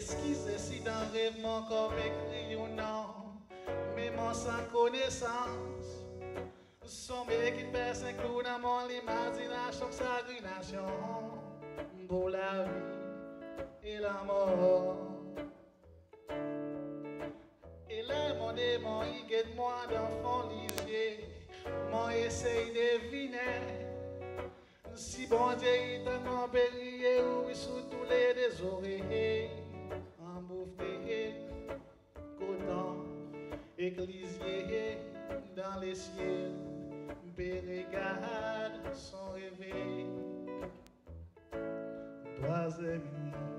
Esquisez si dans rêve mon corps écrit ou non, mais mon sans connaissance. Sommet qui pèse un clou dans mon imagination, sa nation pour la vie et la mort. Et là, mon démon, il guette moi dans fond lisier, mon essaye de deviner. Si bon Dieu est tellement périllé, oui, sous tous les désoreillés, en bouffé, coton, éclisier, dans les cieux, pérégade, son réveil. Trois amis.